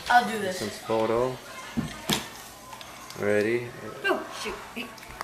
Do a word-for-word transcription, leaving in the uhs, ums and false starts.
I'll do this. This one's photo. Ready? Oh, shoot.